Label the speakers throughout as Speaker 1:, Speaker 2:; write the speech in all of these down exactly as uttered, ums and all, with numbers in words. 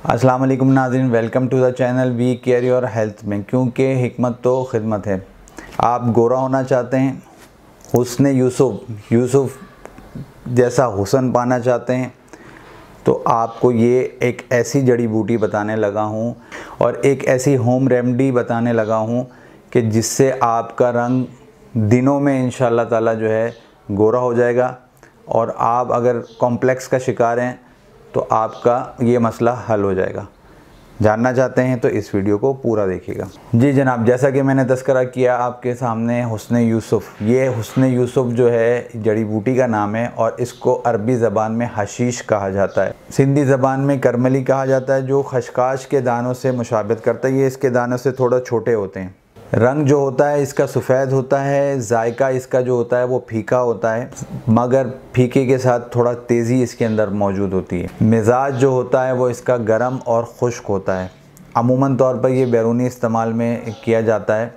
Speaker 1: अस्सलाम वालेकुम नाज़रीन, welcome to the channel we care your health में, क्योंकि हिकमत तो खिदमत है। आप गोरा होना चाहते हैं, हुस्न यूसुफ यूसुफ जैसा हुस्न पाना चाहते हैं, तो आपको ये एक ऐसी जड़ी बूटी बताने लगा हूँ और एक ऐसी होम रेमेडी बताने लगा हूँ कि जिससे आपका रंग दिनों में इंशाअल्लाह ताला जो है गोरा हो जाएगा। और आप अगर कॉम्प्लेक्स का शिकार हैं तो आपका ये मसला हल हो जाएगा। जानना चाहते हैं तो इस वीडियो को पूरा देखिएगा। जी जनाब, जैसा कि मैंने तज़किरा किया आपके सामने हुस्न यूसुफ, ये हुस्न यूसुफ जो है जड़ी बूटी का नाम है और इसको अरबी ज़बान में हशीश कहा जाता है, सिंधी ज़बान में करमली कहा जाता है, जो खशखाश के दानों से मुशाबहत करता है। ये इसके दानों से थोड़ा छोटे होते हैं। रंग जो होता है इसका सफ़ेद होता है, जायका इसका जो होता है वो फीका होता है, मगर फीके के साथ थोड़ा तेज़ी इसके अंदर मौजूद होती है। मिजाज जो होता है वो इसका गर्म और खुश्क होता है। अमूमन तौर पर ये बैरूनी इस्तेमाल में किया जाता है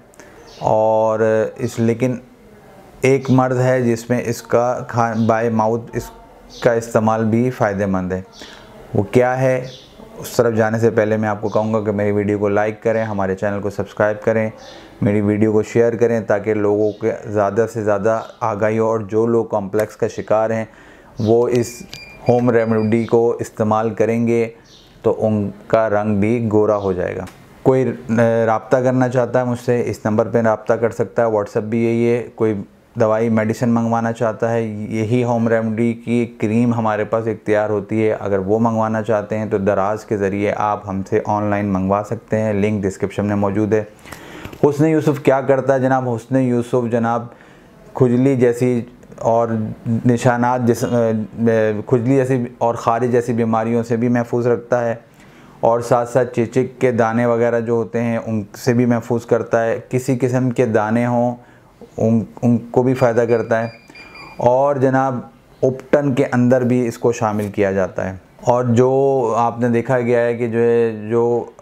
Speaker 1: और इस लेकिन एक मर्ज़ है जिसमें इसका खा बाय माउथ इसका इस्तेमाल भी फ़ायदेमंद है। वो क्या है, उस तरफ जाने से पहले मैं आपको कहूँगा कि मेरी वीडियो को लाइक करें, हमारे चैनल को सब्सक्राइब करें, मेरी वीडियो को शेयर करें ताकि लोगों के ज़्यादा से ज़्यादा आगाही हो और जो लोग कॉम्प्लेक्स का शिकार हैं वो इस होम रेमेडी को इस्तेमाल करेंगे तो उनका रंग भी गोरा हो जाएगा। कोई रब्ता करना चाहता है मुझसे, इस नंबर पर रब्ता कर सकता है, व्हाट्सएप भी यही है। कोई दवाई मेडिसिन मंगवाना चाहता है, यही होम रेमेडी की क्रीम हमारे पास एक तैयार होती है, अगर वो मंगवाना चाहते हैं तो दराज के ज़रिए आप हमसे ऑनलाइन मंगवा सकते हैं, लिंक डिस्क्रिप्शन में मौजूद है। हुस्न यूसुफ क्या करता है जनाब? हुस्न यूसुफ जनाब खुजली जैसी और निशानात जिस खुजली जैसी और खारिज जैसी बीमारियों से भी महफूज रखता है और साथ साथ चिचिक के दाने वगैरह जो होते हैं उनसे भी महफूज करता है। किसी किस्म के दाने हों उन उनको भी फ़ायदा करता है और जनाब उपटन के अंदर भी इसको शामिल किया जाता है। और जो आपने देखा गया है कि जो है जो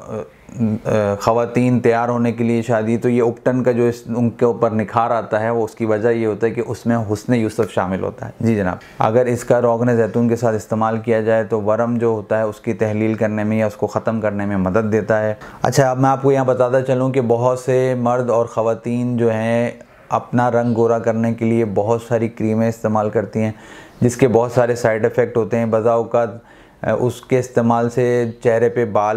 Speaker 1: ख़वातीन तैयार होने के लिए शादी, तो ये उपटन का जो इस उनके ऊपर निखार आता है वो उसकी वजह ये होता है कि उसमें हुस्न यूसुफ शामिल होता है। जी जनाब, अगर इसका रोगन ज़ैतून के साथ इस्तेमाल किया जाए तो वरम जो होता है उसकी तहलील करने में या उसको ख़त्म करने में मदद देता है। अच्छा, अब मैं आपको यहाँ बताता चलूँ कि बहुत से मर्द और ख़वातीन जो हैं अपना रंग गोरा करने के लिए बहुत सारी क्रीमें इस्तेमाल करती हैं जिसके बहुत सारे साइड इफ़ेक्ट होते हैं। बज़ा औक़ात उसके इस्तेमाल से चेहरे पे बाल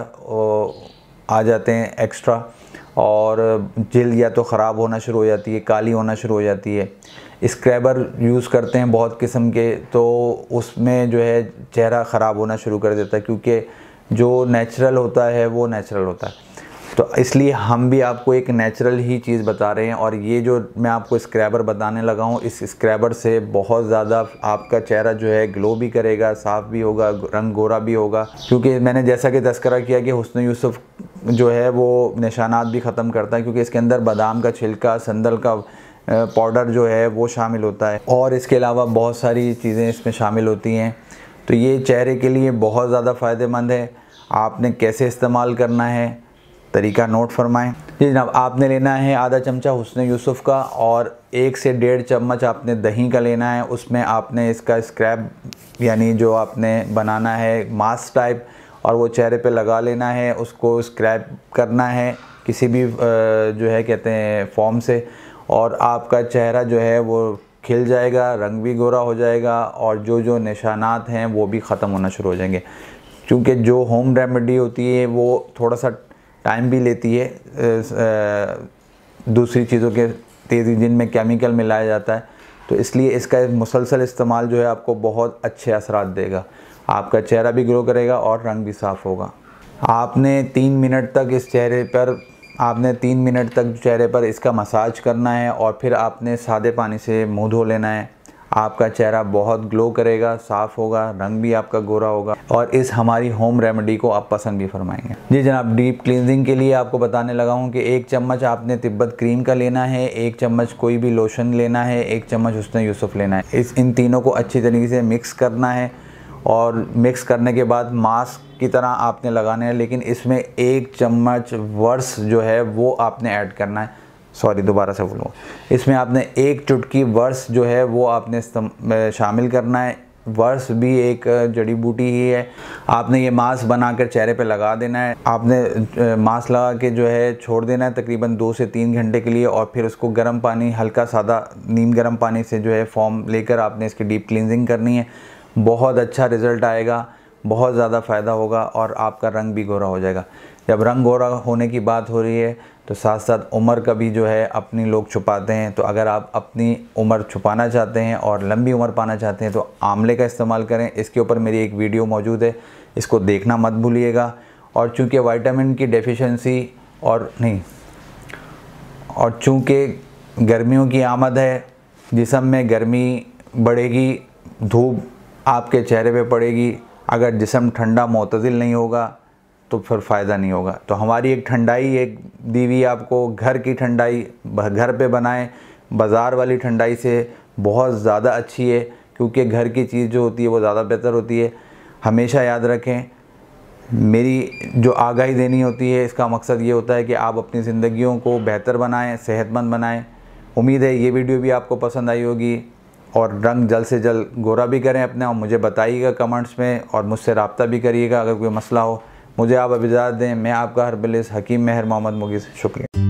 Speaker 1: वगैरह आ जाते हैं एक्स्ट्रा और जिल्द या तो ख़राब होना शुरू हो जाती है, काली होना शुरू हो जाती है। स्क्रैबर यूज़ करते हैं बहुत किस्म के, तो उसमें जो है चेहरा ख़राब होना शुरू कर देता है, क्योंकि जो नेचुरल होता है वो नेचुरल होता है। तो इसलिए हम भी आपको एक नेचुरल ही चीज़ बता रहे हैं और ये जो मैं आपको स्क्रैबर बताने लगा हूँ, इस स्क्रैबर से बहुत ज़्यादा आपका चेहरा जो है ग्लो भी करेगा, साफ़ भी होगा, रंग गोरा भी होगा। क्योंकि मैंने जैसा कि तज़किरा किया कि हुस्न यूसुफ जो है वो निशानात भी ख़त्म करता है, क्योंकि इसके अंदर बादाम का छिलका, संदल का पाउडर जो है वो शामिल होता है और इसके अलावा बहुत सारी चीज़ें इसमें शामिल होती हैं। तो ये चेहरे के लिए बहुत ज़्यादा फ़ायदेमंद है। आपने कैसे इस्तेमाल करना है, तरीका नोट फरमाएं। जी जनाब, आपने लेना है आधा चमचा हुस्न यूसुफ का और एक से डेढ़ चम्मच आपने दही का लेना है। उसमें आपने इसका स्क्रैब यानी जो आपने बनाना है मास्क टाइप, और वो चेहरे पे लगा लेना है, उसको स्क्रैब करना है किसी भी जो है कहते हैं फॉर्म से, और आपका चेहरा जो है वो खिल जाएगा, रंग भी गोरा हो जाएगा और जो जो निशानात हैं वो भी ख़त्म होना शुरू हो जाएंगे। क्योंकि जो होम रेमेडी होती है वो थोड़ा सा टाइम भी लेती है, दूसरी चीज़ों के तेज़ी जिनमें केमिकल मिलाया जाता है, तो इसलिए इसका मुसलसल इस्तेमाल जो है आपको बहुत अच्छे असरात देगा। आपका चेहरा भी ग्लो करेगा और रंग भी साफ़ होगा। आपने तीन मिनट तक इस चेहरे पर आपने तीन मिनट तक चेहरे पर इसका मसाज करना है और फिर आपने सादे पानी से मुँह धो लेना है। आपका चेहरा बहुत ग्लो करेगा, साफ़ होगा, रंग भी आपका गोरा होगा और इस हमारी होम रेमेडी को आप पसंद भी फरमाएंगे। जी जनाब, डीप क्लींजिंग के लिए आपको बताने लगा हूँ कि एक चम्मच आपने तिब्बत क्रीम का लेना है, एक चम्मच कोई भी लोशन लेना है, एक चम्मच हुस्न यूसुफ लेना है। इस इन तीनों को अच्छी तरीके से मिक्स करना है और मिक्स करने के बाद मास्क की तरह आपने लगाना है, लेकिन इसमें एक चम्मच वर्स जो है वो आपने ऐड करना है। सॉरी दोबारा से बोलूँ, इसमें आपने एक चुटकी वर्स जो है वो आपने शामिल करना है। वर्ष भी एक जड़ी बूटी ही है। आपने ये मास्क बनाकर चेहरे पे लगा देना है। आपने मास्क लगा के जो है छोड़ देना है तकरीबन दो से तीन घंटे के लिए, और फिर उसको गर्म पानी, हल्का सादा नीम गर्म पानी से जो है फॉर्म लेकर आपने इसकी डीप क्लींजिंग करनी है। बहुत अच्छा रिज़ल्ट आएगा, बहुत ज़्यादा फ़ायदा होगा और आपका रंग भी गोरा हो जाएगा। जब रंग गोरा होने की बात हो रही है तो साथ साथ उम्र का भी जो है अपनी लोग छुपाते हैं। तो अगर आप अपनी उम्र छुपाना चाहते हैं और लंबी उम्र पाना चाहते हैं तो आंवले का इस्तेमाल करें। इसके ऊपर मेरी एक वीडियो मौजूद है, इसको देखना मत भूलिएगा। और चूँकि विटामिन की डेफिशिएंसी और नहीं और चूँकि गर्मियों की आमद है, जिस्म में गर्मी बढ़ेगी, धूप आपके चेहरे पे पड़ेगी, अगर जिस्म ठंडा मुतदिल नहीं होगा तो फिर फ़ायदा नहीं होगा। तो हमारी एक ठंडाई एक दीवी आपको, घर की ठंडाई घर पे बनाएं। बाज़ार वाली ठंडाई से बहुत ज़्यादा अच्छी है, क्योंकि घर की चीज़ जो होती है वो ज़्यादा बेहतर होती है। हमेशा याद रखें, मेरी जो आगाही देनी होती है इसका मकसद ये होता है कि आप अपनी ज़िंदगियों को बेहतर बनाएं, सेहतमंद बनाएं। उम्मीद है ये वीडियो भी आपको पसंद आई होगी और रंग जल्द से जल्द गोरा भी करें अपना, और मुझे बताइएगा कमेंट्स में, और मुझसे रब्ता भी करिएगा अगर कोई मसला हो। मुझे आप अब इजाज़त दें। मैं आपका हर्बलिस्ट हकीम मेहर मोहम्मद मुगीस, शुक्रिया।